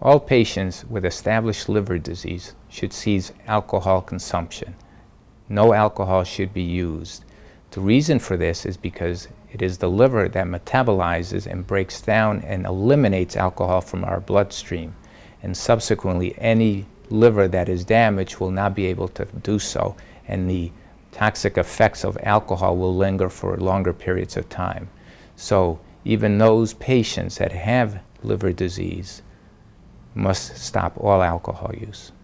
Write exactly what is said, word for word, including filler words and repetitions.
All patients with established liver disease should cease alcohol consumption. No alcohol should be used. The reason for this is because it is the liver that metabolizes and breaks down and eliminates alcohol from our bloodstream. And subsequently, any liver that is damaged will not be able to do so, and the toxic effects of alcohol will linger for longer periods of time. So even those patients that have liver disease must stop all alcohol use.